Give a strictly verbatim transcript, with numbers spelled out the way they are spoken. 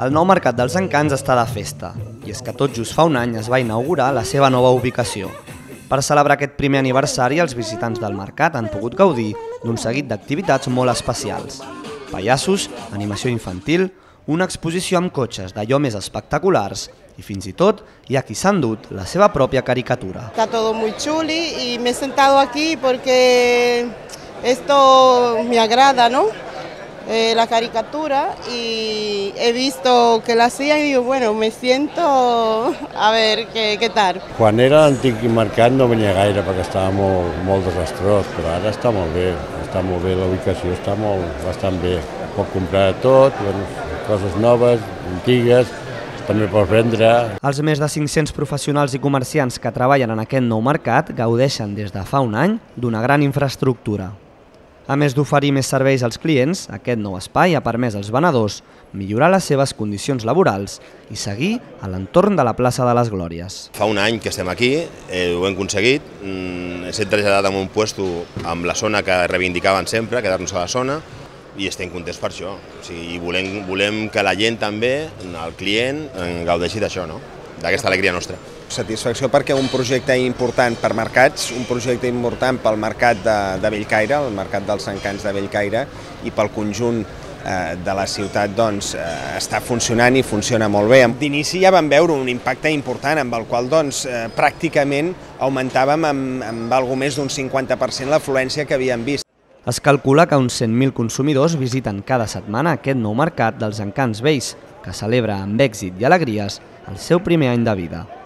El nou Mercat dels Encants està de festa, i és que tot just fa un any es va inaugurar la seva nova ubicació. Per celebrar aquest primer aniversari, els visitants del mercat han pogut gaudir d'un seguit d'activitats molt especials. Pallassos, animació infantil, una exposició amb cotxes d'allò més espectaculars i fins i tot hi ha qui s'ha endut la seva pròpia caricatura. Está todo muy chuli y me he sentado aquí porque esto me agrada, ¿no? Eh, la caricatura, y he visto que la hacían y digo, bueno, me siento a ver qué, qué tal. Quan era l'antic mercat no venia gaire perquè estava molt, molt desastrós, però ara està molt bé, està molt bé, la ubicació està molt, bastant bé. Pot comprar tot, coses noves, antigues, també pots vendre. Els més de cinc-cents professionals i comerciants que treballen en aquest nou mercat gaudeixen des de fa un any d'una gran infraestructura. A més d'oferir més serveis als clients, aquest nou espai ha permès als venedors millorar les seves condicions laborals i seguir a l'entorn de la plaça de les Glòries. Fa un any que estem aquí, eh, ho hem aconseguit, mm, s'hem traslladat en un puesto amb la zona que reivindicaven sempre, quedar-nos a la zona, i estem contents per això. O sigui, volem, volem que la gent també, el client, gaudeixi d'això, no? D'aquesta alegria nostra. Satisfacció perquè un projecte important per mercats, un projecte important pel mercat de, de Bellcaire, el mercat dels encants de Bellcaire, i pel conjunt eh, de la ciutat doncs, eh, està funcionant i funciona molt bé. D'inici ja vam veure un impacte important amb el qual doncs, eh, pràcticament augmentàvem amb, amb algo més d'un cinquanta per cent l'afluència que havíem vist. Es calcula que uns cent mil consumidors visiten cada setmana aquest nou mercat dels encants vells, que celebra amb èxit i alegries el seu primer any de vida.